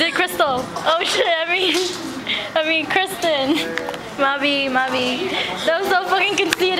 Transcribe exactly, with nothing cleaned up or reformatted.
did Crystal. Oh shit, I mean, I mean Kristen. Mabi, Mabi. That was so fucking concealed.